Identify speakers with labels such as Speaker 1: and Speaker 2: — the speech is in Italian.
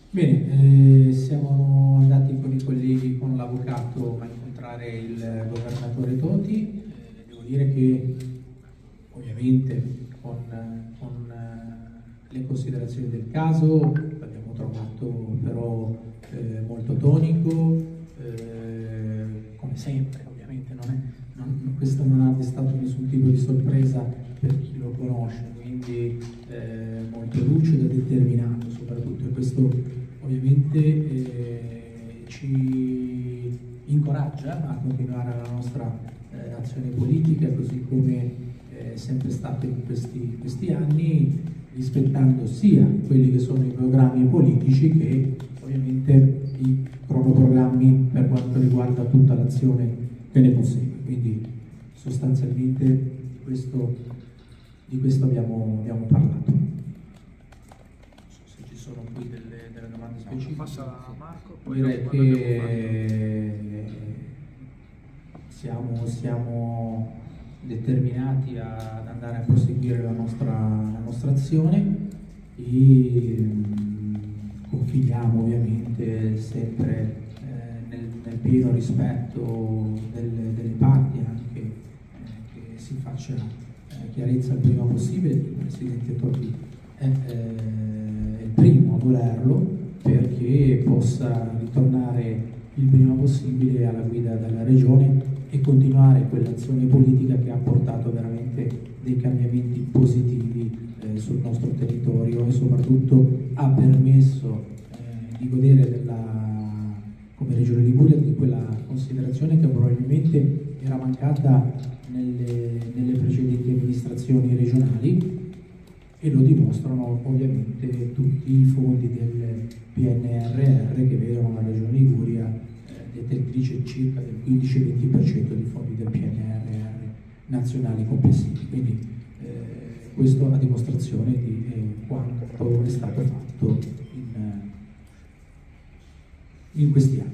Speaker 1: Bene, siamo andati con i colleghi, con l'avvocato, a incontrare il governatore Toti. Devo dire che ovviamente con le considerazioni del caso l'abbiamo trovato però molto tonico, come sempre ovviamente. Questo non ha destato nessun tipo di sorpresa per chi lo conosce, quindi molto lucido e determinato soprattutto, e questo ovviamente ci incoraggia a continuare la nostra azione politica, così come è sempre stato in questi anni, rispettando sia quelli che sono i programmi politici che ovviamente i cronoprogrammi per quanto riguarda tutta l'azione che ne consegue. Quindi sostanzialmente di questo abbiamo parlato. Non so se ci sono qui delle domande specifiche.
Speaker 2: Passa a Marco, poi
Speaker 1: direi che siamo determinati ad andare a proseguire la nostra azione e confidiamo ovviamente sempre nel pieno rispetto delle parti, anche che si faccia chiarezza il prima possibile. Il Presidente Toti è il primo a volerlo, perché possa ritornare il prima possibile alla guida della Regione e continuare quell'azione politica che ha portato veramente dei cambiamenti positivi sul nostro territorio, e soprattutto ha permesso di godere come Regione Liguria di quella considerazione che probabilmente era mancata nelle precedenti amministrazioni regionali, e lo dimostrano ovviamente tutti i fondi del PNRR che vedono la Regione Liguria detentrice circa del 15-20% dei fondi del PNRR nazionali complessivi. Quindi questo a dimostrazione di quanto è stato fatto in questi anni.